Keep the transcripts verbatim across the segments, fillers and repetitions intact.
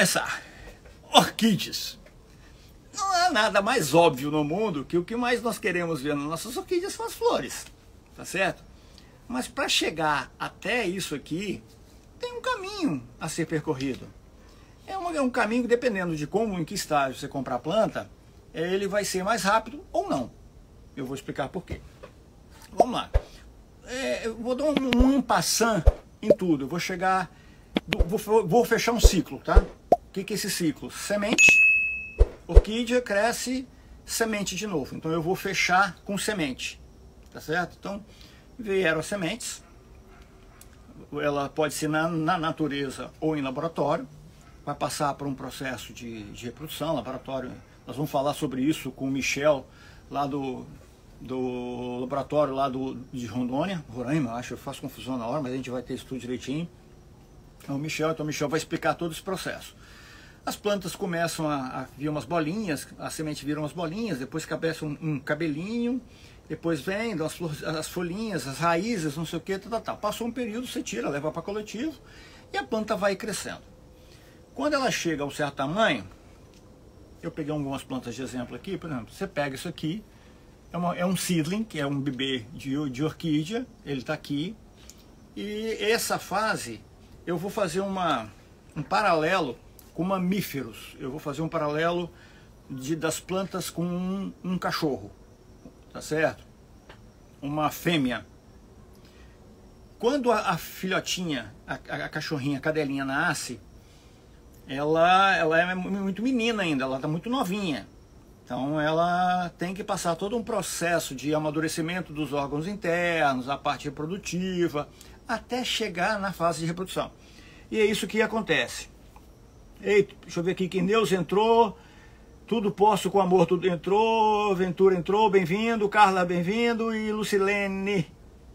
começar. Orquídeas. Não há nada mais óbvio no mundo que o que mais nós queremos ver nas nossas orquídeas são as flores, tá certo? Mas para chegar até isso aqui, tem um caminho a ser percorrido. É um, é um caminho que, dependendo de como, em que estágio você comprar a planta, ele vai ser mais rápido ou não. Eu vou explicar por quê. Vamos lá. É, eu vou dar um, um passant em tudo. Eu vou chegar... Vou, vou fechar um ciclo, tá? O que, que é esse ciclo? Semente, orquídea cresce, semente de novo. Então eu vou fechar com semente, tá certo? Então vieram as sementes, ela pode ser na, na natureza ou em laboratório, vai passar por um processo de, de reprodução, laboratório. Nós vamos falar sobre isso com o Michel, lá do, do laboratório lá do, de Rondônia, Roraima, acho, eu faço confusão na hora, mas a gente vai ter isso tudo direitinho. Então o Michel, então o Michel vai explicar todo esse processo. As plantas começam a, a vir umas bolinhas, a semente vira umas bolinhas, depois cabeça um, um cabelinho, depois vem as, flores, as folhinhas, as raízes, não sei o que, tal, tal. Passou um período, você tira, leva para coletivo e a planta vai crescendo. Quando ela chega a um certo tamanho, eu peguei algumas plantas de exemplo aqui, por exemplo, você pega isso aqui, é, uma, é um seedling, que é um bebê de, de orquídea, ele está aqui, e essa fase eu vou fazer uma, um paralelo com mamíferos, eu vou fazer um paralelo de, das plantas com um, um cachorro, tá certo? Uma fêmea. Quando a, a filhotinha, a, a cachorrinha, a cadelinha nasce, ela, ela é muito menina ainda, ela está muito novinha. Então ela tem que passar todo um processo de amadurecimento dos órgãos internos, a parte reprodutiva, até chegar na fase de reprodução. E é isso que acontece. Eita, deixa eu ver aqui, quem Deus entrou, tudo posso com amor, tudo entrou, Ventura entrou, bem-vindo, Carla bem-vindo, e Lucilene,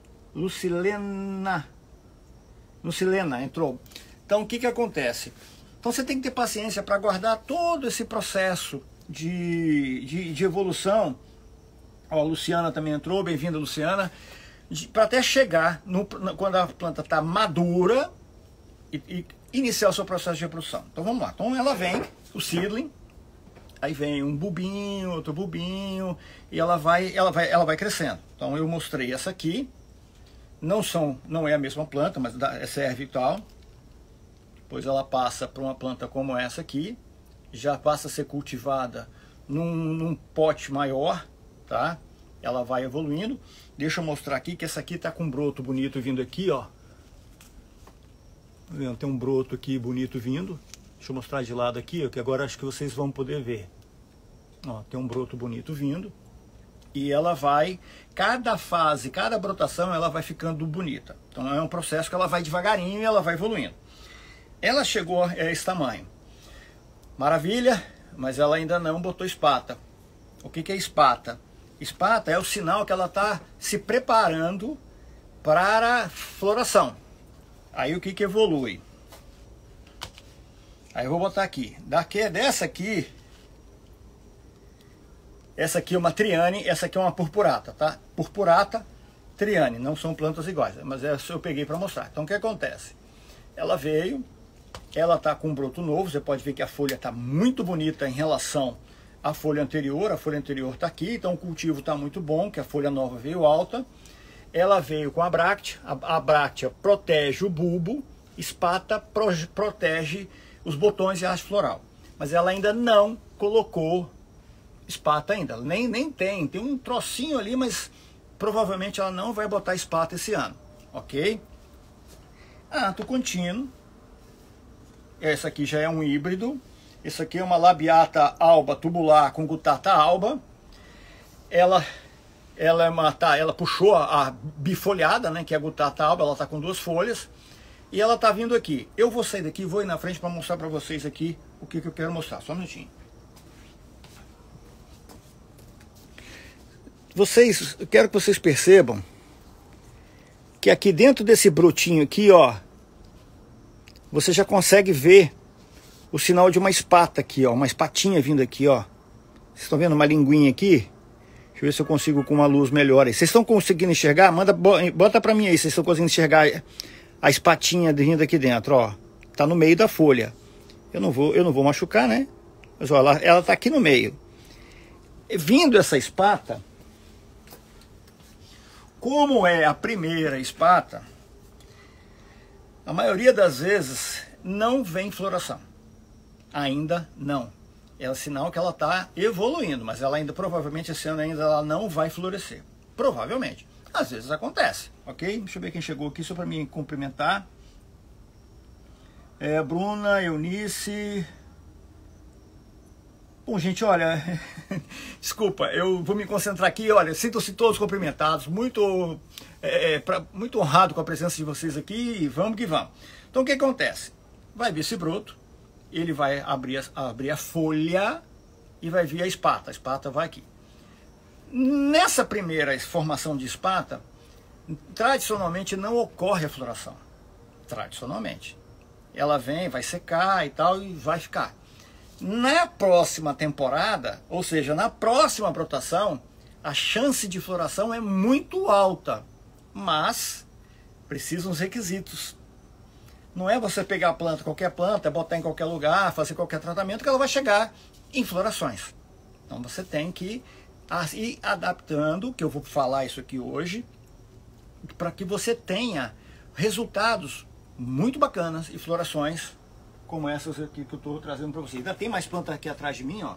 Lucilena, Lucilena entrou. Então o que que acontece? Então você tem que ter paciência para aguardar todo esse processo de, de, de evolução. Ó, a Luciana também entrou, bem-vinda Luciana, para até chegar, no, quando a planta está madura, e, e iniciar o seu processo de reprodução. Então vamos lá. Então ela vem, o seedling, aí vem um bulbinho, outro bulbinho, e ela vai, ela vai, ela vai crescendo. Então eu mostrei essa aqui, não são, não é a mesma planta, mas serve e tal. Depois ela passa para uma planta como essa aqui, já passa a ser cultivada num, num pote maior, tá? Ela vai evoluindo. Deixa eu mostrar aqui que essa aqui tá com um broto bonito vindo aqui, ó. Tem um broto aqui bonito vindo. Deixa eu mostrar de lado aqui, ó, que agora acho que vocês vão poder ver. Ó, tem um broto bonito vindo. E ela vai, cada fase, cada brotação, ela vai ficando bonita. Então é um processo que ela vai devagarinho e ela vai evoluindo. Ela chegou a esse tamanho. Maravilha, mas ela ainda não botou espata. O que que é espata? Espata é o sinal que ela está se preparando para a floração. Aí o que que evolui? Aí eu vou botar aqui. Daqui, dessa aqui, essa aqui é uma triane, essa aqui é uma purpurata, tá? Purpurata, triane, não são plantas iguais, mas essa eu peguei para mostrar. Então o que acontece? Ela veio, ela tá com um broto novo, você pode ver que a folha está muito bonita em relação à folha anterior, a folha anterior está aqui, então o cultivo está muito bom, que a folha nova veio alta. Ela veio com a bráctea, a, a bráctea protege o bulbo, espata pro, protege os botões e a haste floral. Mas ela ainda não colocou espata ainda, nem, nem tem, tem um trocinho ali, mas provavelmente ela não vai botar espata esse ano, ok? Ato contínuo, essa aqui já é um híbrido, essa aqui é uma labiata alba tubular com gutata alba, ela... Ela, é uma, tá, ela puxou a, a bifolhada, né, que é a gutata alba, ela está com duas folhas. E ela está vindo aqui. Eu vou sair daqui e vou ir na frente para mostrar para vocês aqui o que, que eu quero mostrar. Só um minutinho. Vocês, eu quero que vocês percebam que aqui dentro desse brotinho aqui, ó, você já consegue ver o sinal de uma espata aqui, ó, uma espatinha vindo aqui, ó. Vocês estão vendo uma linguinha aqui? Deixa eu ver se eu consigo com uma luz melhor aí. Vocês estão conseguindo enxergar? Manda, bota pra mim aí, vocês estão conseguindo enxergar a espatinha vindo aqui dentro, ó. Tá no meio da folha. Eu não vou, eu não vou machucar, né? Mas olha, ela, ela tá aqui no meio. E vindo essa espata, como é a primeira espata, a maioria das vezes não vem floração. Ainda não. É um sinal que ela está evoluindo, mas ela ainda, provavelmente, esse ano ainda ela não vai florescer. Provavelmente. Às vezes acontece, ok? Deixa eu ver quem chegou aqui só para me cumprimentar. É, Bruna, Eunice... Bom, gente, olha, desculpa, eu vou me concentrar aqui, olha, sintam-se todos cumprimentados, muito, é, pra, muito honrado com a presença de vocês aqui, e vamos que vamos. Então, o que acontece? Vai vir esse broto, ele vai abrir a, abrir a folha e vai vir a espata, a espata vai aqui. Nessa primeira formação de espata, tradicionalmente não ocorre a floração, tradicionalmente. Ela vem, vai secar e tal, e vai ficar. Na próxima temporada, ou seja, na próxima brotação, a chance de floração é muito alta, mas precisam os requisitos. Não é você pegar a planta, qualquer planta, botar em qualquer lugar, fazer qualquer tratamento, que ela vai chegar em florações. Então você tem que ir adaptando, que eu vou falar isso aqui hoje, para que você tenha resultados muito bacanas e florações como essas aqui que eu estou trazendo para vocês. Ainda tem mais planta aqui atrás de mim, ó.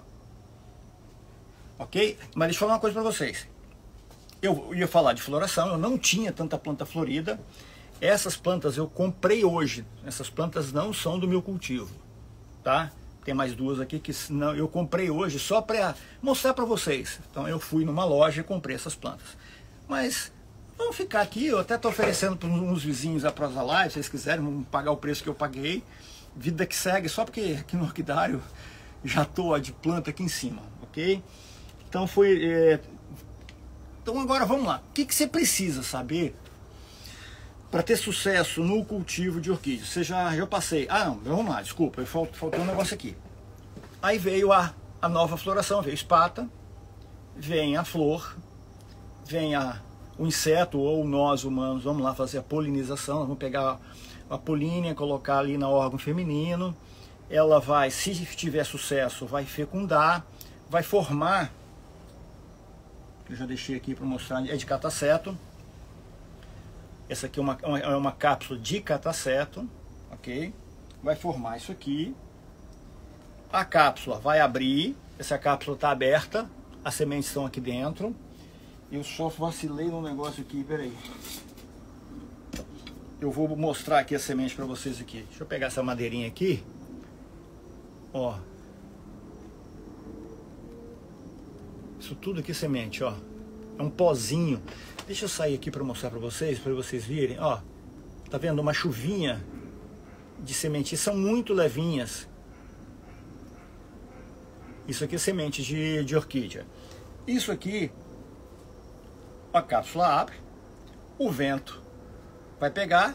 Ok? Mas deixa eu falar uma coisa para vocês. Eu ia falar de floração, eu não tinha tanta planta florida. Essas plantas eu comprei hoje. Essas plantas não são do meu cultivo, tá? Tem mais duas aqui que não, eu comprei hoje só para mostrar para vocês. Então eu fui numa loja e comprei essas plantas. Mas vamos ficar aqui, eu até estou oferecendo para uns vizinhos a Prosa Live, se vocês quiserem, vão pagar o preço que eu paguei. Vida que segue, só porque aqui no orquidário já estou de planta aqui em cima, ok? Então foi... É... Então agora vamos lá. O que, que você precisa saber para ter sucesso no cultivo de orquídeas? Você já, já passei... Ah, não, vamos lá, desculpa, faltou, faltou um negócio aqui. Aí veio a, a nova floração, veio espata, vem a flor, vem a, o inseto ou nós humanos, vamos lá fazer a polinização, vamos pegar a polínia, colocar ali no órgão feminino, ela vai, se tiver sucesso, vai fecundar, vai formar, eu já deixei aqui para mostrar, é de cataceto, essa aqui é uma, é uma cápsula de cataceto, ok? Vai formar isso aqui, a cápsula vai abrir, essa cápsula está aberta, as sementes estão aqui dentro, eu só vacilei no negócio aqui, peraí. Eu vou mostrar aqui a semente para vocês aqui. Deixa eu pegar essa madeirinha aqui. Ó. Isso tudo aqui é semente, ó. É um pozinho. Deixa eu sair aqui para mostrar para vocês, para vocês virem. Ó. Tá vendo? Uma chuvinha de semente. São muito levinhas. Isso aqui é semente de, de orquídea. Isso aqui, a cápsula abre. O vento vai pegar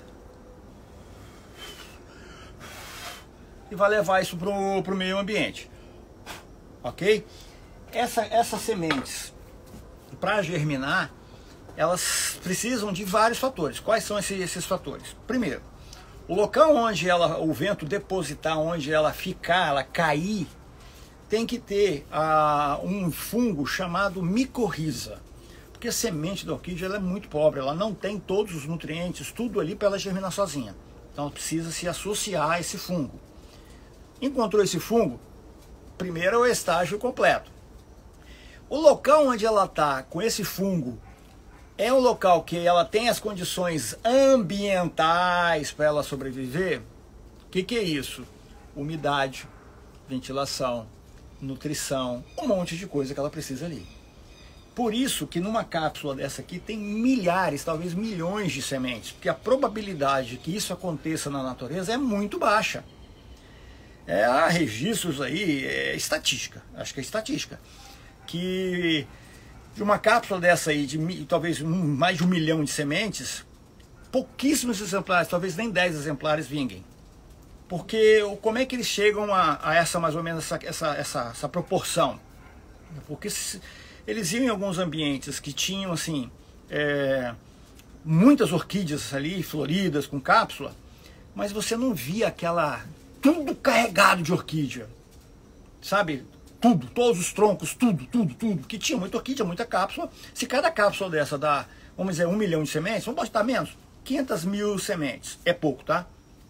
e vai levar isso para o meio ambiente, ok? Essa, essas sementes, para germinar, elas precisam de vários fatores. Quais são esses, esses fatores? Primeiro, o local onde ela, o vento depositar, onde ela ficar, ela cair, tem que ter uh, um fungo chamado micorriza. Porque a semente da orquídea ela é muito pobre, ela não tem todos os nutrientes, tudo ali para ela germinar sozinha. Então ela precisa se associar a esse fungo. Encontrou esse fungo, primeiro é o estágio completo. O local onde ela está com esse fungo é um local que ela tem as condições ambientais para ela sobreviver. O que, que é isso? Umidade, ventilação, nutrição, um monte de coisa que ela precisa ali. Por isso que numa cápsula dessa aqui tem milhares, talvez milhões de sementes, porque a probabilidade de que isso aconteça na natureza é muito baixa. É, há registros aí, é estatística, acho que é estatística, que de uma cápsula dessa aí, de talvez um, mais de um milhão de sementes, pouquíssimos exemplares, talvez nem dez exemplares vinguem. Porque como é que eles chegam a, a essa mais ou menos essa, essa, essa, essa proporção? Porque se, eles iam em alguns ambientes que tinham assim é, muitas orquídeas ali floridas com cápsula, mas você não via aquela tudo carregado de orquídea, sabe? Tudo, todos os troncos, tudo, tudo, tudo, que tinha muita orquídea, muita cápsula. Se cada cápsula dessa dá, vamos dizer, um milhão de sementes, vamos botar menos, quinhentas mil sementes, é pouco, tá?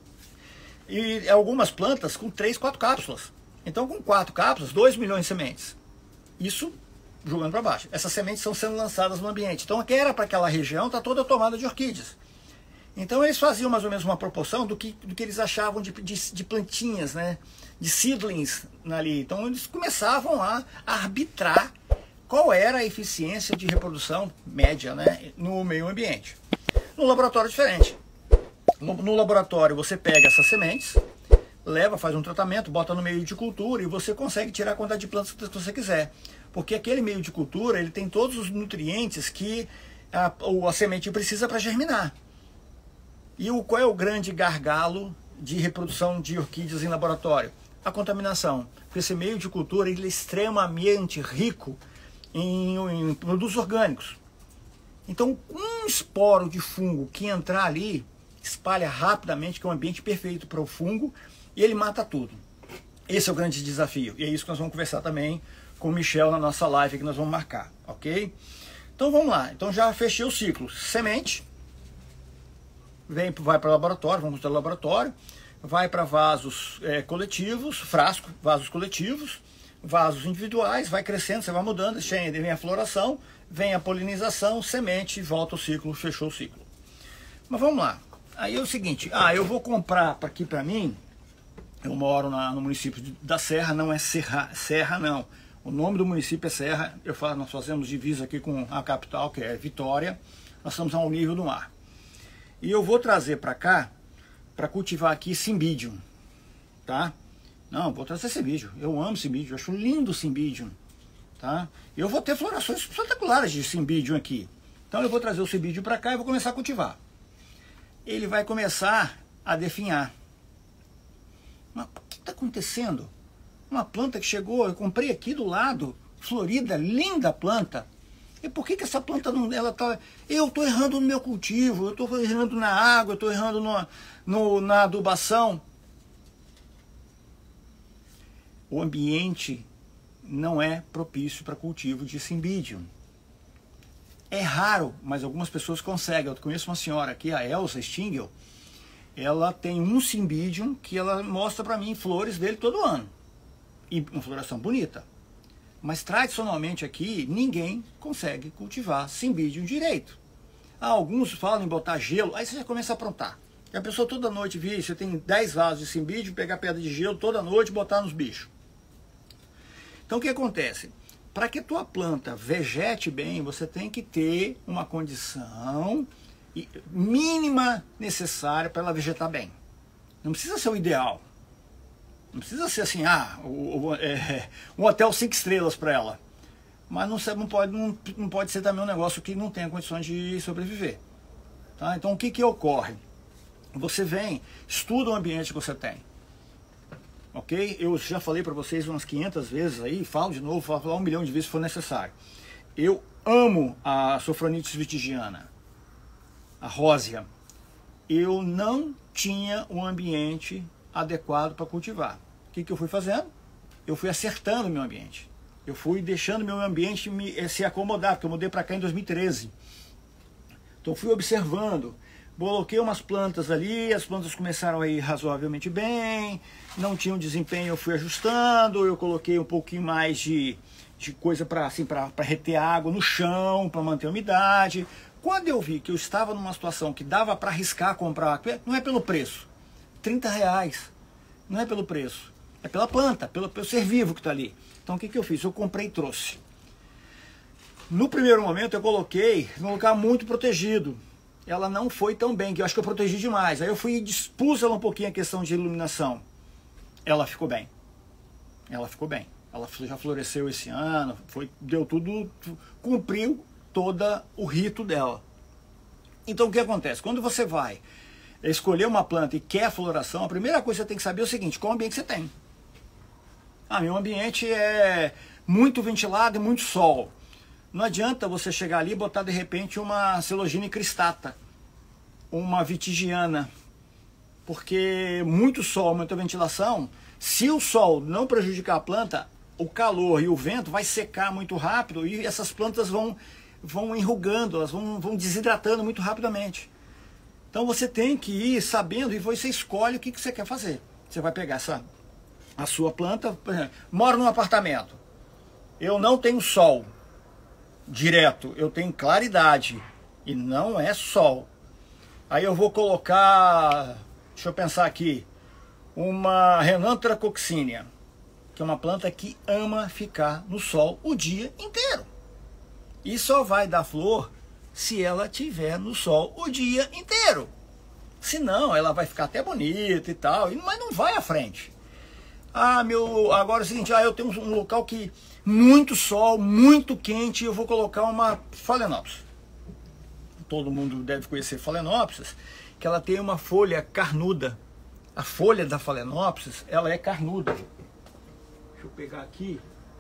E algumas plantas com três, quatro cápsulas. Então, com quatro cápsulas, dois milhões de sementes. Isso jogando para baixo. Essas sementes estão sendo lançadas no ambiente. Então, aqui era para aquela região, está toda tomada de orquídeas. Então, eles faziam mais ou menos uma proporção do que, do que eles achavam de, de, de plantinhas, né? De seedlings ali. Então, eles começavam a arbitrar qual era a eficiência de reprodução média, né? No meio ambiente. No laboratório, diferente. No, no laboratório, você pega essas sementes, leva, faz um tratamento, bota no meio de cultura e você consegue tirar a quantidade de plantas que você quiser. Porque aquele meio de cultura, ele tem todos os nutrientes que a, a semente precisa para germinar. E o, qual é o grande gargalo de reprodução de orquídeas em laboratório? A contaminação. Porque esse meio de cultura ele é extremamente rico em, em produtos orgânicos. Então, um esporo de fungo que entrar ali, espalha rapidamente, que é um ambiente perfeito para o fungo, e ele mata tudo. Esse é o grande desafio. E é isso que nós vamos conversar também com o Michel na nossa live que nós vamos marcar, ok? Então vamos lá. Então já fechei o ciclo. Semente, vem, vai para o laboratório, vamos para o laboratório, vai para vasos é, coletivos, frasco, vasos coletivos, vasos individuais, vai crescendo, você vai mudando, vem a floração, vem a polinização, semente, volta o ciclo, fechou o ciclo. Mas vamos lá. Aí é o seguinte, ah, eu vou comprar aqui para mim, eu moro na, no município da Serra, não é Serra, Serra não. O nome do município é Serra, eu falo, nós fazemos divisa aqui com a capital, que é Vitória, nós estamos ao nível do mar. E eu vou trazer para cá, para cultivar aqui Cymbidium, tá? Não, vou trazer Cymbidium, eu amo Cymbidium, eu acho lindo Cymbidium, tá? Eu vou ter florações espetaculares de Cymbidium aqui. Então eu vou trazer o Cymbidium para cá e vou começar a cultivar. Ele vai começar a definhar. Mas o que está acontecendo? Uma planta que chegou, eu comprei aqui do lado, florida, linda planta. E por que que essa planta não, ela tá, eu estou errando no meu cultivo, eu estou errando na água, eu estou errando no, no, na adubação. O ambiente não é propício para cultivo de Cymbidium. É raro, mas algumas pessoas conseguem. Eu conheço uma senhora aqui, a Elsa Stingel, ela tem um Cymbidium que ela mostra para mim flores dele todo ano. E uma floração bonita. Mas tradicionalmente aqui, ninguém consegue cultivar Cymbidium direito. Ah, alguns falam em botar gelo, aí você já começa a aprontar. E a pessoa toda noite, vê, você tem dez vasos de Cymbidium, pegar pedra de gelo toda noite e botar nos bichos. Então o que acontece? Para que a tua planta vegete bem, você tem que ter uma condição mínima necessária para ela vegetar bem. Não precisa ser o ideal. Não precisa ser assim, ah, o, o, é, um hotel cinco estrelas para ela. Mas não, não, pode, não, não pode ser também um negócio que não tenha condições de sobreviver. Tá? Então o que, que ocorre? Você vem, estuda o ambiente que você tem. Ok? Eu já falei para vocês umas quinhentas vezes aí, falo de novo, falo um milhão de vezes se for necessário. Eu amo a Sophronitis vitigiana, a rósea. Eu não tinha um ambiente adequado para cultivar. O que, que eu fui fazendo? Eu fui acertando o meu ambiente. Eu fui deixando o meu ambiente me, se acomodar, porque eu mudei para cá em dois mil e treze. Então fui observando. Coloquei umas plantas ali, as plantas começaram a ir razoavelmente bem, não tinham desempenho, eu fui ajustando, eu coloquei um pouquinho mais de, de coisa para assim, para reter água no chão, para manter a umidade. Quando eu vi que eu estava numa situação que dava para arriscar comprar, não é pelo preço, trinta reais, não é pelo preço, é pela planta, pelo, pelo ser vivo que está ali. Então o que, que eu fiz? Eu comprei e trouxe. No primeiro momento eu coloquei num lugar muito protegido. Ela não foi tão bem, que eu acho que eu protegi demais. Aí eu fui e dispus ela um pouquinho a questão de iluminação. Ela ficou bem. Ela ficou bem. Ela já floresceu esse ano, foi, deu tudo, cumpriu todo o rito dela. Então o que acontece? Quando você vai escolher uma planta e quer a floração, a primeira coisa que você tem que saber é o seguinte, qual ambiente você tem? Ah, meu ambiente é muito ventilado e muito sol. Não adianta você chegar ali e botar de repente uma Celogine cristata, uma vitigiana, porque muito sol, muita ventilação, se o sol não prejudicar a planta, o calor e o vento vai secar muito rápido e essas plantas vão, vão enrugando, elas vão, vão desidratando muito rapidamente. Então você tem que ir sabendo e você escolhe o que, que você quer fazer. Você vai pegar essa, a sua planta, por exemplo, moro num apartamento, eu não tenho sol direto, eu tenho claridade e não é sol. Aí eu vou colocar, deixa eu pensar aqui, uma Renanthera coccinea, que é uma planta que ama ficar no sol o dia inteiro. E só vai dar flor se ela estiver no sol o dia inteiro. Senão ela vai ficar até bonita e tal, mas não vai à frente. Ah, meu, agora é o seguinte, ah, eu tenho um local que muito sol, muito quente, eu vou colocar uma Phalaenopsis. Todo mundo deve conhecer Phalaenopsis, que ela tem uma folha carnuda. A folha da Phalaenopsis, ela é carnuda. Deixa eu pegar aqui.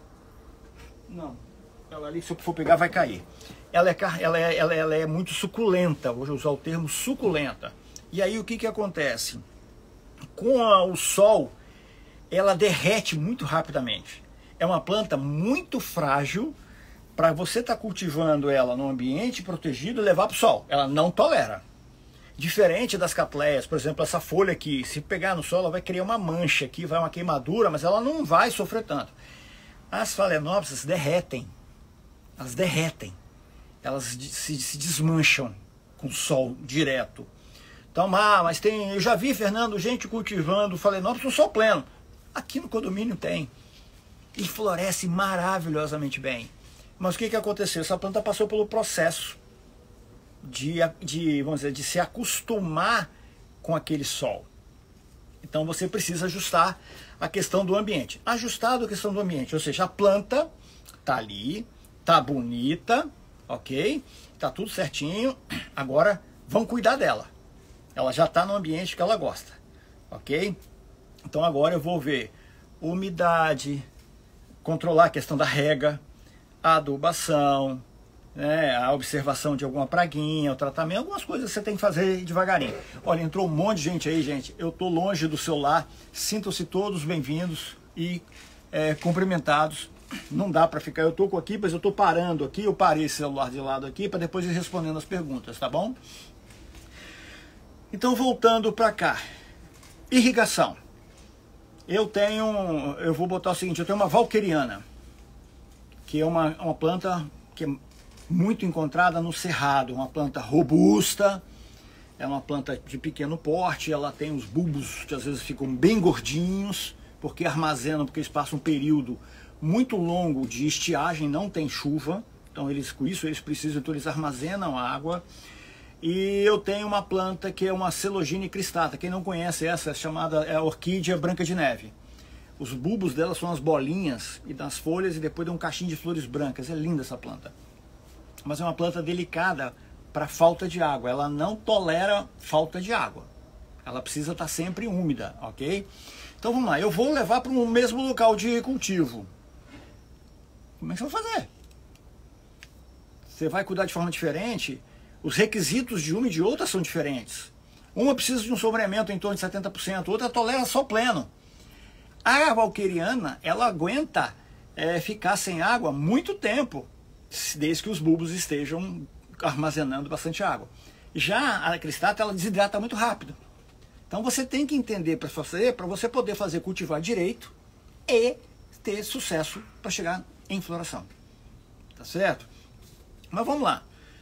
Não, ela ali, se eu for pegar, vai cair. Ela é, ela é, ela é, ela é muito suculenta, vou usar o termo suculenta. E aí o que que acontece? Com a, o sol, ela derrete muito rapidamente. É uma planta muito frágil para você estar tá cultivando ela num ambiente protegido e levar para o sol. Ela não tolera. Diferente das catleias, por exemplo, essa folha aqui, se pegar no sol, ela vai criar uma mancha aqui, vai uma queimadura, mas ela não vai sofrer tanto. As Phalaenopsis derretem. Elas derretem. Elas se, se desmancham com o sol direto. Então, ah, mas tem, eu já vi, Fernando, gente cultivando Phalaenopsis no sol pleno. Aqui no condomínio tem. E floresce maravilhosamente bem. Mas o que que aconteceu? Essa planta passou pelo processo de, de, vamos dizer, de se acostumar com aquele sol. Então você precisa ajustar a questão do ambiente. Ajustado a questão do ambiente, ou seja, a planta tá ali, tá bonita, ok? Tá tudo certinho. Agora vão cuidar dela. Ela já está no ambiente que ela gosta, ok? Então agora eu vou ver umidade, controlar a questão da rega, a adubação, né, a observação de alguma praguinha, o tratamento, algumas coisas você tem que fazer devagarinho. Olha, entrou um monte de gente aí, gente. Eu estou longe do celular. Sintam-se todos bem-vindos e é, cumprimentados. Não dá para ficar, eu estou aqui, mas eu estou parando aqui, eu parei esse celular de lado aqui para depois ir respondendo as perguntas, tá bom? Então, voltando para cá. Irrigação. Eu tenho, eu vou botar o seguinte, eu tenho uma valqueriana, que é uma, uma planta que é muito encontrada no cerrado, uma planta robusta, é uma planta de pequeno porte, ela tem os bulbos que às vezes ficam bem gordinhos, porque armazenam, porque eles passam um período muito longo de estiagem, não tem chuva, então eles, com isso eles precisam, então eles armazenam água. E eu tenho uma planta que é uma Celogine cristata. Quem não conhece essa, é chamada é a orquídea branca de neve. Os bulbos dela são as bolinhas e das folhas e depois dá um cachinho de flores brancas. É linda essa planta. Mas é uma planta delicada para falta de água. Ela não tolera falta de água. Ela precisa estar sempre úmida, ok? Então vamos lá. Eu vou levar para o mesmo local de cultivo. Como é que você vai fazer? Você vai cuidar de forma diferente? Os requisitos de uma e de outra são diferentes. Uma precisa de um sombreamento em torno de setenta por cento, outra tolera sol pleno. A valqueriana, ela aguenta é, ficar sem água muito tempo, desde que os bulbos estejam armazenando bastante água. Já a cristata, ela desidrata muito rápido. Então você tem que entender para fazer, para você poder fazer cultivar direito e ter sucesso para chegar em floração. Tá certo? Mas vamos lá.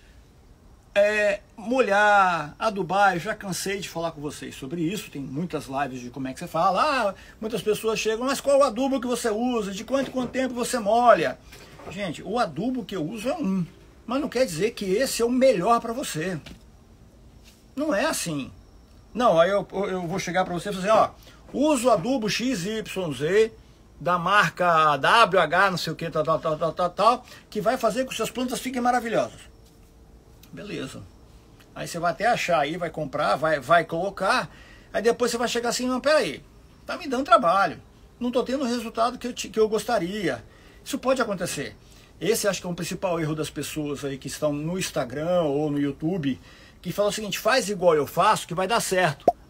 É, molhar, adubar, eu já cansei de falar com vocês sobre isso, tem muitas lives de como é que você fala, ah, muitas pessoas chegam, mas qual o adubo que você usa, de quanto quanto tempo você molha? Gente, o adubo que eu uso é um, mas não quer dizer que esse é o melhor para você. Não é assim. Não, aí eu, eu vou chegar para você e fazer, ó, usa o adubo X Y Z, da marca W H, não sei o que, tal, tal, tal, tal, tal, tal, que vai fazer com que suas plantas fiquem maravilhosas. Beleza. Aí você vai até achar aí, vai comprar, vai, vai colocar. Aí depois você vai chegar assim, não, peraí, tá me dando trabalho. Não tô tendo o resultado que eu, que eu gostaria. Isso pode acontecer. Esse acho que é um principal erro das pessoas aí que estão no Instagram ou no YouTube, que falam o seguinte, faz igual eu faço que vai dar certo.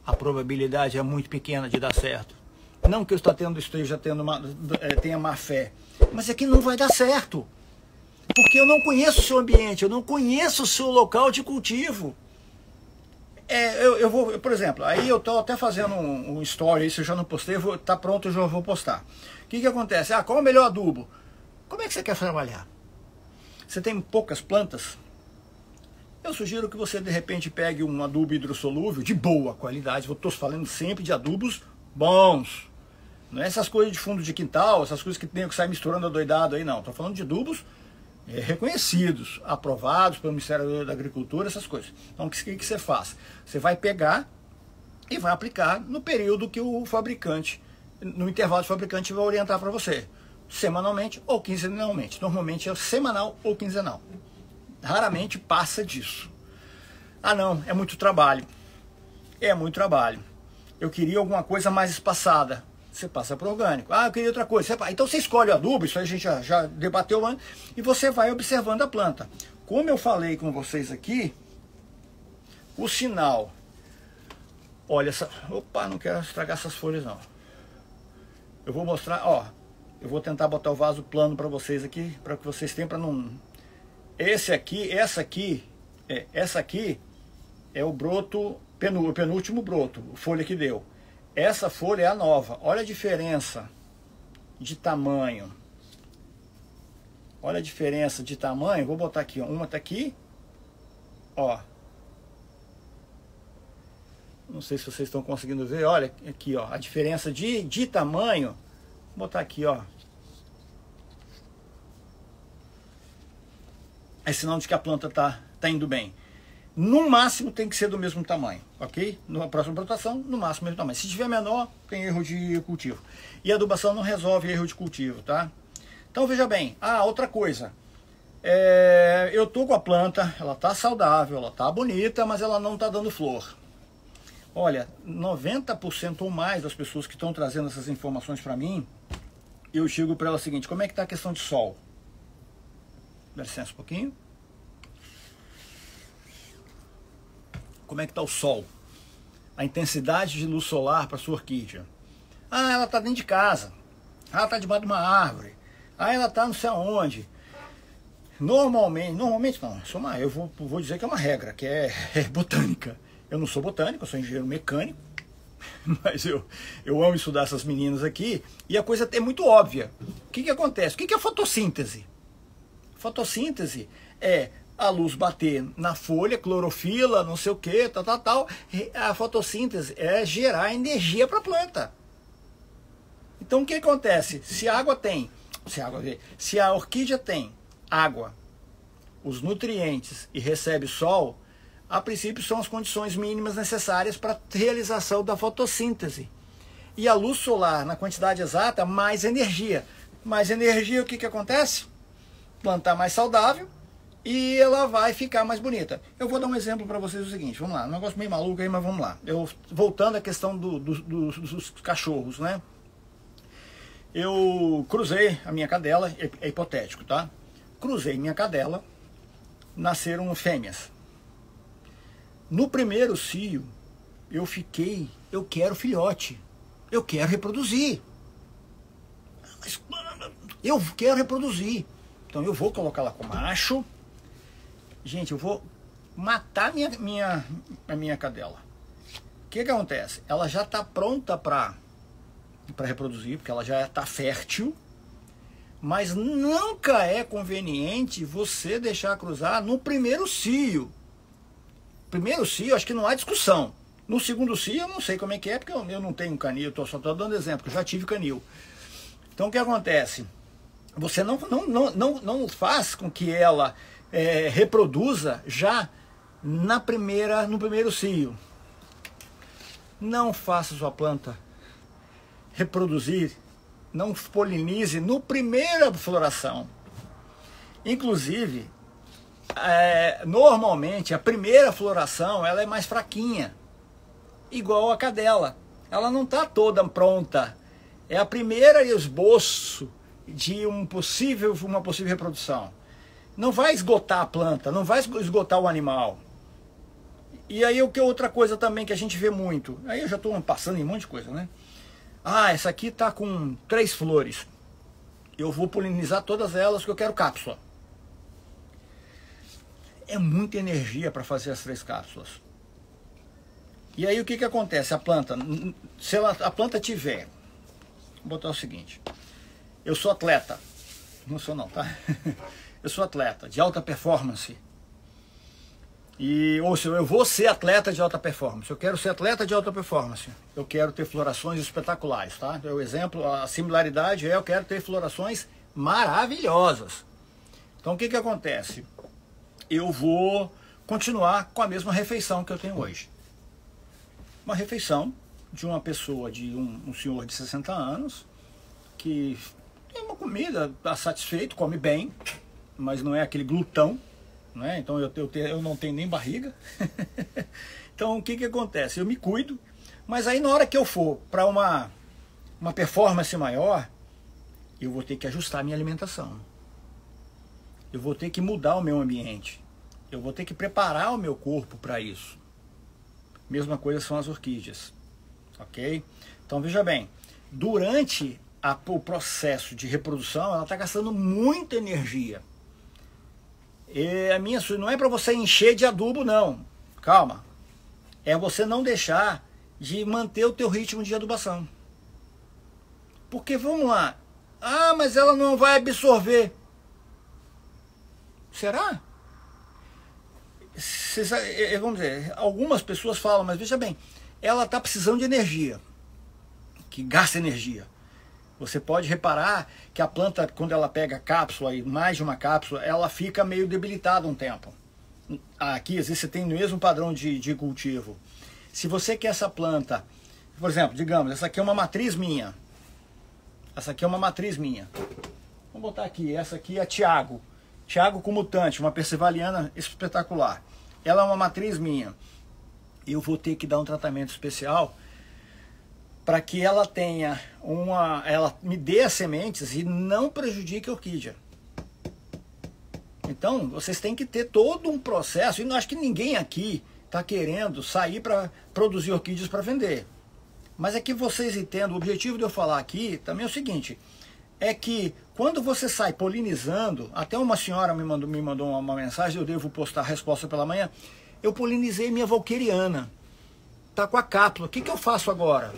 a probabilidade é muito pequena de dar certo. Não que eu esteja tendo, esteja tendo uma, é, tenha má fé, mas é que não vai dar certo. Porque eu não conheço o seu ambiente, eu não conheço o seu local de cultivo. É, eu, eu vou, por exemplo, aí eu estou até fazendo um, um story, isso eu já não postei, vou, tá pronto, eu já vou postar. O que que acontece? Ah, qual é o melhor adubo? Como é que você quer trabalhar? Você tem poucas plantas? Eu sugiro que você de repente pegue um adubo hidrossolúvel de boa qualidade. Eu estou falando sempre de adubos bons. Não é essas coisas de fundo de quintal, essas coisas que tem que sair misturando adoidado aí, não. Estou falando de adubos é, reconhecidos, aprovados pelo Ministério da Agricultura, essas coisas. Então o que, que você faz? Você vai pegar e vai aplicar no período que o fabricante, no intervalo que o fabricante vai orientar para você. Semanalmente ou quinzenalmente. Normalmente é semanal ou quinzenal. Raramente passa disso. Ah não, é muito trabalho. É muito trabalho. Eu queria alguma coisa mais espaçada. Você passa para orgânico. Ah, eu queria outra coisa. Então você escolhe o adubo, isso aí a gente já, já debateu antes, e você vai observando a planta. Como eu falei com vocês aqui, o sinal... Olha, essa... Opa, não quero estragar essas folhas não. Eu vou mostrar, ó. Eu vou tentar botar o vaso plano para vocês aqui, para que vocês tenham para não... Esse aqui, essa aqui, é, essa aqui é o broto, penú, o penúltimo broto, a folha que deu. Essa folha é a nova. Olha a diferença de tamanho. Olha a diferença de tamanho. Vou botar aqui, ó. Uma tá aqui, ó. Não sei se vocês estão conseguindo ver. Olha aqui, ó, a diferença de, de tamanho. Vou botar aqui, ó. É sinal de que a planta tá, tá indo bem. No máximo tem que ser do mesmo tamanho, ok? Na próxima plantação, no máximo mesmo tamanho. Se tiver menor, tem erro de cultivo. E a adubação não resolve erro de cultivo, tá? Então veja bem. Ah, outra coisa. É, eu tô com a planta, ela tá saudável, ela tá bonita, mas ela não tá dando flor. Olha, noventa por cento ou mais das pessoas que estão trazendo essas informações para mim, eu chego para ela o seguinte: como é que tá a questão de sol? Dá licença um pouquinho. Como é que está o sol? A intensidade de luz solar para sua orquídea. Ah, ela está dentro de casa. Ah, ela está debaixo de uma árvore. Ah, ela está não sei aonde. Normalmente, normalmente não, isso é uma, eu vou, vou dizer que é uma regra, que é, é botânica. Eu não sou botânico, eu sou engenheiro mecânico, mas eu, eu amo estudar essas meninas aqui, e a coisa é muito óbvia. O que que acontece? O que que é fotossíntese? Fotossíntese é a luz bater na folha, clorofila, não sei o que, tal, tal, tal. A fotossíntese é gerar energia para a planta. Então o que acontece? Se a água tem, se a, água, se a orquídea tem água, os nutrientes e recebe sol, a princípio são as condições mínimas necessárias para a realização da fotossíntese. E a luz solar, na quantidade exata, mais energia. Mais energia, o que que acontece? Plantar mais saudável e ela vai ficar mais bonita. Eu vou dar um exemplo para vocês o seguinte, vamos lá, um negócio meio maluco aí, mas vamos lá. Eu, voltando à questão do, do, do, dos cachorros, né? Eu cruzei a minha cadela, é, é hipotético, tá? Cruzei minha cadela, nasceram fêmeas. No primeiro cio, eu fiquei, eu quero filhote, eu quero reproduzir. Mas eu quero reproduzir. Então eu vou colocar lá com macho. Gente, eu vou matar minha, minha, a minha cadela. O que que acontece? Ela já está pronta para para reproduzir, porque ela já está fértil. Mas nunca é conveniente você deixar cruzar no primeiro cio. Primeiro cio, acho que não há discussão. No segundo cio, eu não sei como é que é, porque eu, eu não tenho canil, eu tô, só estou dando exemplo, porque eu já tive canil. Então o que acontece? Você não, não, não, não, não faz com que ela é, reproduza já na primeira, no primeiro cio. Não faça sua planta reproduzir, não polinize no primeira floração. Inclusive, é, normalmente a primeira floração ela é mais fraquinha, igual a cadela. Ela não está toda pronta. É a primeira esboço de um possível, uma possível reprodução. Não vai esgotar a planta, não vai esgotar o animal. E aí o que outra coisa também que a gente vê muito, aí eu já estou passando em um monte de coisa, né? Ah, essa aqui está com três flores. Eu vou polinizar todas elas porque eu quero cápsula. É muita energia para fazer as três cápsulas. E aí o que que acontece? A planta, se ela, a planta tiver, vou botar o seguinte, eu sou atleta, não sou não, tá? Eu sou atleta de alta performance. E, ou seja, eu vou ser atleta de alta performance, eu quero ser atleta de alta performance, eu quero ter florações espetaculares, tá? O exemplo, a similaridade é eu quero ter florações maravilhosas. Então o que que acontece? Eu vou continuar com a mesma refeição que eu tenho hoje. Uma refeição de uma pessoa, de um, um senhor de sessenta anos, que tem uma comida, está satisfeito, come bem, mas não é aquele glutão, né? Então eu, eu, eu não tenho nem barriga. Então o que que acontece? Eu me cuido, mas aí na hora que eu for para uma, uma performance maior, eu vou ter que ajustar a minha alimentação. Eu vou ter que mudar o meu ambiente. Eu vou ter que preparar o meu corpo para isso. Mesma coisa são as orquídeas. Ok? Então veja bem, durante a, o processo de reprodução, ela está gastando muita energia. E a minha não é para você encher de adubo, não. Calma. É você não deixar de manter o teu ritmo de adubação. Porque vamos lá. Ah, mas ela não vai absorver. Será? Cês, vamos dizer, algumas pessoas falam, mas veja bem, ela está precisando de energia, que gasta energia. Você pode reparar que a planta, quando ela pega cápsula, e mais de uma cápsula, ela fica meio debilitada um tempo. Aqui, às vezes, você tem o mesmo padrão de, de cultivo. Se você quer essa planta, por exemplo, digamos, essa aqui é uma matriz minha. Essa aqui é uma matriz minha. Vamos botar aqui, essa aqui é Tiago. Tiago com mutante, uma persevaliana espetacular. Ela é uma matriz minha. Eu vou ter que dar um tratamento especial para que ela tenha uma, ela me dê as sementes e não prejudique a orquídea. Então, vocês têm que ter todo um processo, e não acho que ninguém aqui está querendo sair para produzir orquídeas para vender. Mas é que vocês entendam, o objetivo de eu falar aqui também é o seguinte, é que quando você sai polinizando, até uma senhora me mandou, me mandou uma, uma mensagem, eu devo postar a resposta pela manhã, eu polinizei minha valqueriana, tá com a cápsula, o que que eu faço agora?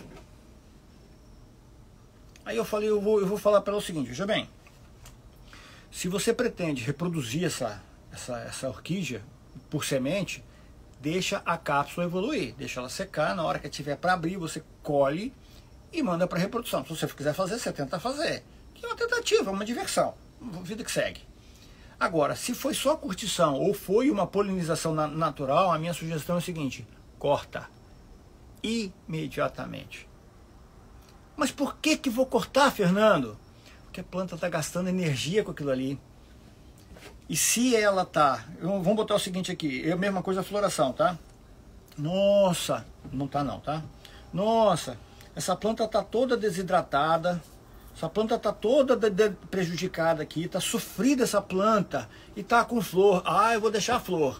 Aí eu falei, eu vou, eu vou falar para ela o seguinte, veja bem, se você pretende reproduzir essa, essa, essa orquídea por semente, deixa a cápsula evoluir, deixa ela secar, na hora que tiver para abrir, você colhe e manda para reprodução. Se você quiser fazer, você tenta fazer. Que é uma tentativa, uma diversão, vida que segue. Agora, se foi só curtição ou foi uma polinização na natural, a minha sugestão é o seguinte, corta imediatamente. Mas por que que vou cortar, Fernando? Porque a planta está gastando energia com aquilo ali. E se ela tá, vamos botar o seguinte aqui, é a mesma coisa a floração, tá? Nossa, não tá não, tá? Nossa, essa planta tá toda desidratada, essa planta tá toda de, de, prejudicada aqui, tá sofrida essa planta e tá com flor. Ah, eu vou deixar a flor.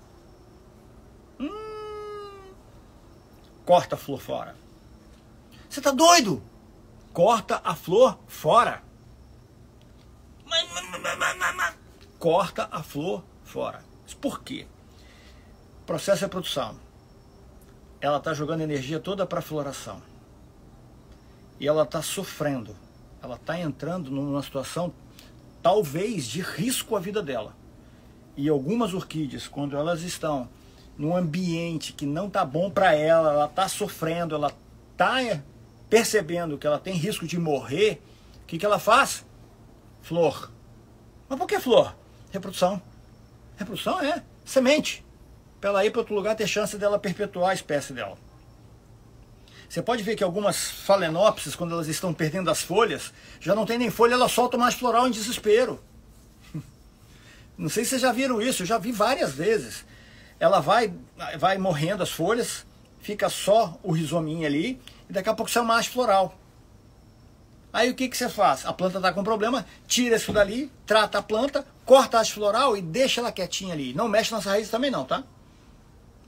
Hum, corta a flor fora. Você tá doido? Corta a flor fora. Corta a flor fora. Por quê? Processo de reprodução. Ela está jogando energia toda para a floração. E ela está sofrendo. Ela está entrando numa situação, talvez, de risco à vida dela. E algumas orquídeas, quando elas estão num ambiente que não está bom para ela, ela está sofrendo, ela está percebendo que ela tem risco de morrer, o que que ela faz? Flor. Mas por que flor? Reprodução. Reprodução é semente. Para ela ir para outro lugar, ter chance dela perpetuar a espécie dela. Você pode ver que algumas phalaenopsis, quando elas estão perdendo as folhas, já não tem nem folha, elas soltam mais floral em desespero. Não sei se vocês já viram isso, eu já vi várias vezes. Ela vai, vai morrendo as folhas, fica só o rizominho ali, e daqui a pouco sai uma haste floral. Aí o que que você faz? A planta está com problema, tira isso dali, trata a planta, corta a haste floral e deixa ela quietinha ali. Não mexe nas raízes também não, tá?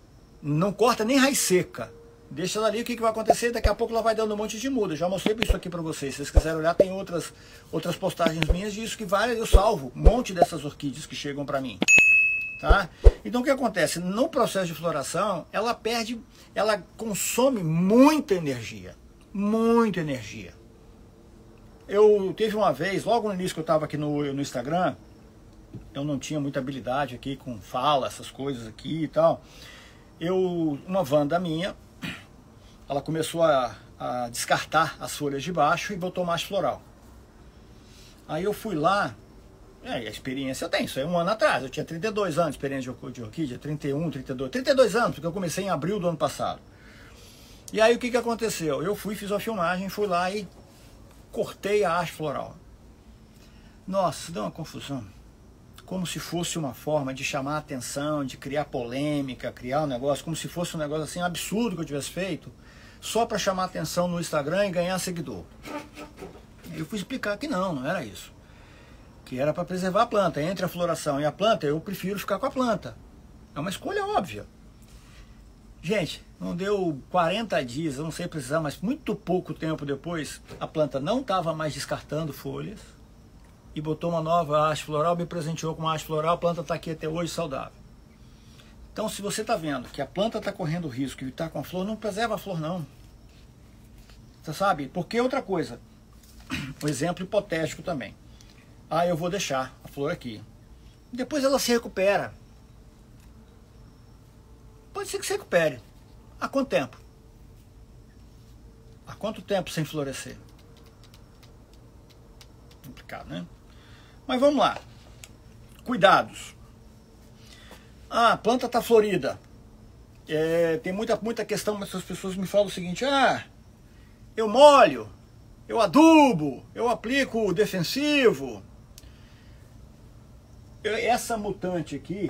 Não corta nem raiz seca. Deixa ela ali, o que, que vai acontecer? Daqui a pouco ela vai dando um monte de muda. Eu já mostrei isso aqui para vocês. Se vocês quiserem olhar, tem outras, outras postagens minhas disso que várias eu salvo. Um monte dessas orquídeas que chegam para mim. Tá? Então o que acontece? No processo de floração, ela perde, ela consome muita energia. Muita energia. Eu teve uma vez, logo no início que eu estava aqui no, no Instagram, eu não tinha muita habilidade aqui com fala, essas coisas aqui e tal. Eu, uma Wanda minha, ela começou a, a descartar as folhas de baixo e botou mais floral. Aí eu fui lá, é, a experiência eu tenho, isso é um ano atrás, eu tinha trinta e dois anos de experiência de orquídea, trinta e um, trinta e dois, trinta e dois anos, porque eu comecei em abril do ano passado. E aí o que, que aconteceu? Eu fui, fiz uma filmagem, fui lá e cortei a haste floral. Nossa, deu uma confusão. Como se fosse uma forma de chamar a atenção, de criar polêmica, criar um negócio, como se fosse um negócio assim absurdo que eu tivesse feito, só para chamar a atenção no Instagram e ganhar seguidor. Eu fui explicar que não, não era isso. Que era para preservar a planta. Entre a floração e a planta, eu prefiro ficar com a planta. É uma escolha óbvia. Gente, não deu quarenta dias, eu não sei precisar, mas muito pouco tempo depois, a planta não estava mais descartando folhas e botou uma nova haste floral, me presenteou com uma haste floral, a planta está aqui até hoje saudável. Então, se você está vendo que a planta está correndo risco e está com a flor, não preserva a flor não. Você sabe? Porque outra coisa, um exemplo hipotético também. Ah, eu vou deixar a flor aqui. Depois ela se recupera. Pode ser que se recupere. Há quanto tempo? Há quanto tempo sem florescer? Complicado, né? Mas vamos lá. Cuidados. Ah, a planta está florida. É, tem muita, muita questão, mas as pessoas me falam o seguinte: ah, eu molho, eu adubo, eu aplico defensivo. Eu, essa mutante aqui,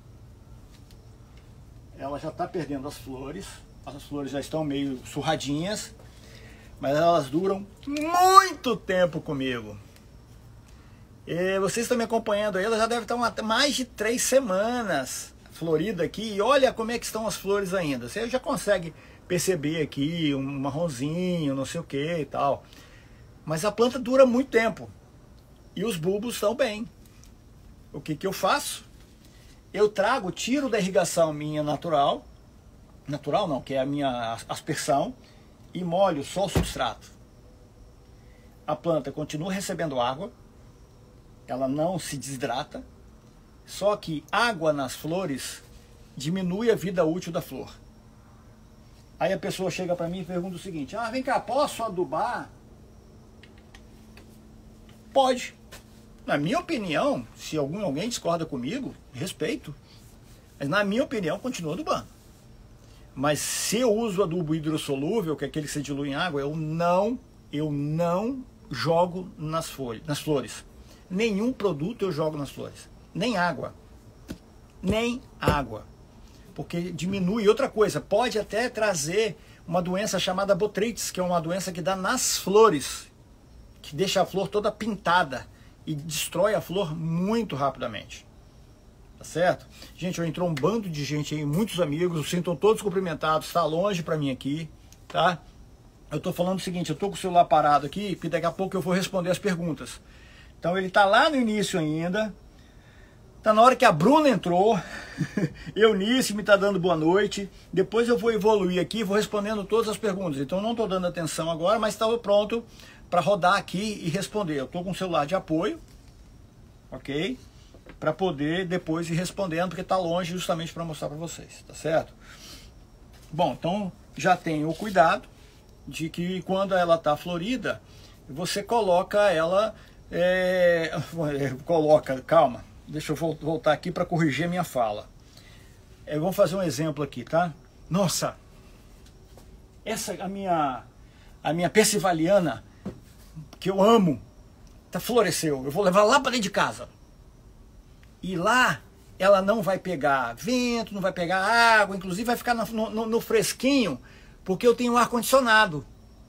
ela já está perdendo as flores. As flores já estão meio surradinhas, mas elas duram muito tempo comigo. E vocês estão me acompanhando aí, ela já deve estar uma, mais de três semanas florida aqui. E olha como é que estão as flores ainda. Você já consegue perceber aqui um marronzinho, não sei o que e tal. Mas a planta dura muito tempo. E os bulbos estão bem. O que, que eu faço? Eu trago, tiro da irrigação minha natural, natural não, que é a minha aspersão, e molho só o substrato. A planta continua recebendo água, ela não se desidrata, só que água nas flores diminui a vida útil da flor. Aí a pessoa chega para mim e pergunta o seguinte: ah, vem cá, posso adubar? Pode. Na minha opinião, se algum, alguém discorda comigo, respeito. Mas na minha opinião, continua adubando. Mas se eu uso adubo hidrossolúvel, que é aquele que se dilui em água, eu não, eu não jogo nas folhas, nas flores. Nenhum produto eu jogo nas flores. Nem água. Nem água. Porque diminui. E outra coisa, pode até trazer uma doença chamada botrytis, que é uma doença que dá nas flores, que deixa a flor toda pintada e destrói a flor muito rapidamente. Tá certo? Gente, eu entrou um bando de gente aí, muitos amigos, os sintam todos cumprimentados, está longe para mim aqui, tá? Eu tô falando o seguinte, eu tô com o celular parado aqui, porque daqui a pouco eu vou responder as perguntas. Então ele tá lá no início ainda, tá na hora que a Bruna entrou, Eunice me tá dando boa noite, depois eu vou evoluir aqui, vou respondendo todas as perguntas. Então eu não tô dando atenção agora, mas estava pronto para rodar aqui e responder. Eu tô com o celular de apoio, ok? Para poder depois ir respondendo, porque tá longe, justamente para mostrar para vocês, tá certo? Bom, então já tenho o cuidado de que quando ela tá florida, você coloca ela, é, coloca, calma, deixa eu voltar aqui para corrigir a minha fala. Eu vou fazer um exemplo aqui, tá? Nossa, essa a minha a minha persivaliana, que eu amo, tá, floresceu. Eu vou levar lá para dentro de casa. E lá ela não vai pegar vento, não vai pegar água, inclusive vai ficar no, no, no fresquinho, porque eu tenho ar-condicionado.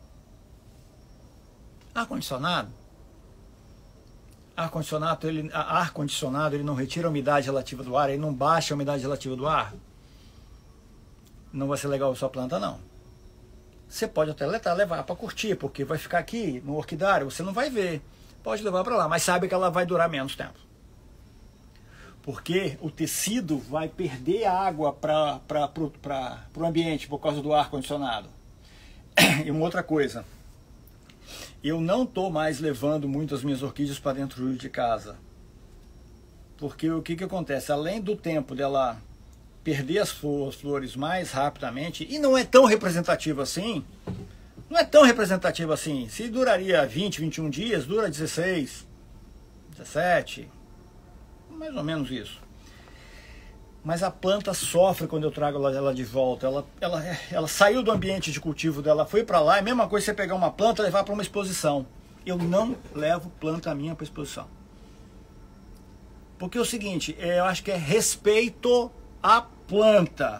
Ar-condicionado? Ar-condicionado, ele, ar-condicionado, ele não retira a umidade relativa do ar, ele não baixa a umidade relativa do ar. não vai ser legal a sua planta, não. Você pode até levar para curtir, porque vai ficar aqui no orquidário, você não vai ver. Pode levar para lá, mas sabe que ela vai durar menos tempo. Porque o tecido vai perder água para o ambiente por causa do ar-condicionado. E uma outra coisa, eu não estou mais levando muito as minhas orquídeas para dentro de casa. Porque o que, que acontece? Além do tempo dela perder as flores mais rapidamente, e não é tão representativo assim, não é tão representativo assim. Se duraria vinte, vinte e um dias, dura dezesseis, dezessete, mais ou menos isso. Mas a planta sofre quando eu trago ela de volta. Ela, ela, ela saiu do ambiente de cultivo dela, foi para lá. É a mesma coisa você pegar uma planta e levar para uma exposição. Eu não levo planta minha para exposição. Porque é o seguinte, eu acho que é respeito à planta.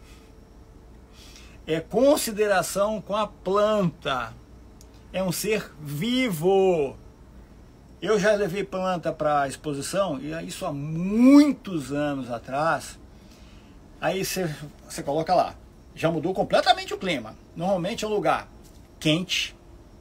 É consideração com a planta. É um ser vivo. Eu já levei planta para exposição, e isso há muitos anos atrás. Aí você, você coloca lá, já mudou completamente o clima. Normalmente é um lugar quente,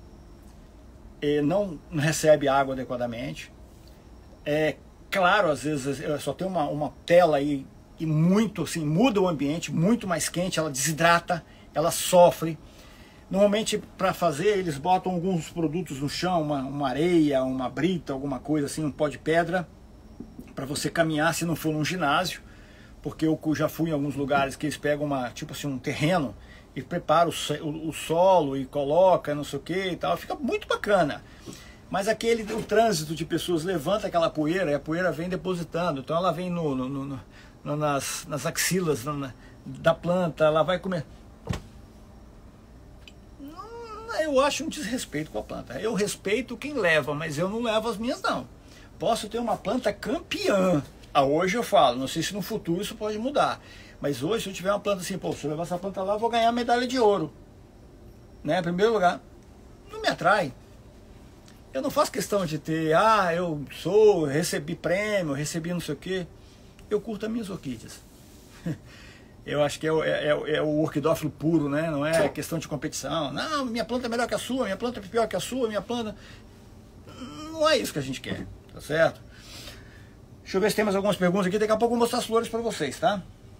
não recebe água adequadamente. É claro, às vezes só tem uma, uma tela aí, e muito assim, muda o ambiente, muito mais quente, ela desidrata, ela sofre. Normalmente, para fazer, eles botam alguns produtos no chão, uma, uma areia, uma brita, alguma coisa assim, um pó de pedra, para você caminhar se não for num ginásio, porque eu já fui em alguns lugares que eles pegam uma, tipo assim, um terreno e preparam o, o, o solo e coloca, não sei o que e tal, fica muito bacana. Mas aquele, o trânsito de pessoas levanta aquela poeira e a poeira vem depositando, então ela vem no, no, no, no, nas, nas axilas na, da planta, ela vai comer. Eu acho um desrespeito com a planta. Eu respeito quem leva, mas eu não levo as minhas, não. Posso ter uma planta campeã. Ah, hoje eu falo, não sei se no futuro isso pode mudar. Mas hoje, se eu tiver uma planta assim, pô, se eu levar essa planta lá, eu vou ganhar medalha de ouro. Né? Em primeiro lugar, não me atrai. Eu não faço questão de ter, ah, eu sou, recebi prêmio, recebi não sei o quê. Eu curto as minhas orquídeas. Eu acho que é o, é, é o orquidófilo puro, né? Não é questão de competição. Não, minha planta é melhor que a sua, minha planta é pior que a sua, minha planta... Não é isso que a gente quer, tá certo? Deixa eu ver se tem mais algumas perguntas aqui. Daqui a pouco eu vou mostrar as flores para vocês, tá?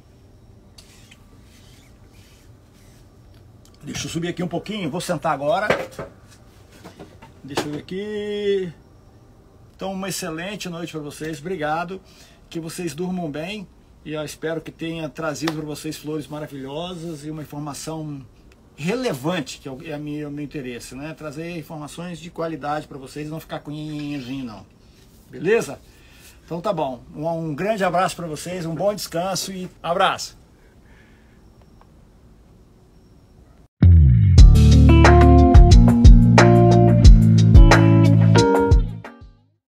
Deixa eu subir aqui um pouquinho, vou sentar agora. Deixa eu ver aqui. Então, uma excelente noite para vocês. Obrigado. Que vocês durmam bem. E eu espero que tenha trazido para vocês flores maravilhosas e uma informação relevante, que é o meu, meu interesse, né? Trazer informações de qualidade para vocês, não ficar com nhenhenzinho, não. Beleza? Então tá bom. Um, um grande abraço para vocês, um bom descanso e abraço!